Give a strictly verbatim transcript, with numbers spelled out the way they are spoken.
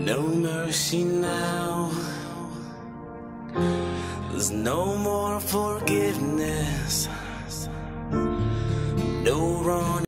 No mercy now. There's no more forgiveness. No wrong.